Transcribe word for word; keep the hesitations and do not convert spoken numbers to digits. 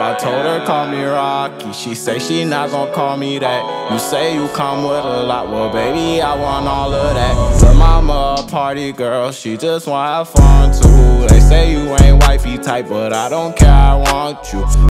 I told her call me Rocky, she say she not gon' call me that. You say you come with a lot, well baby I want all of that. Her mama a party girl, she just wanna have fun too. They say you ain't wifey type, but I don't care, I want you.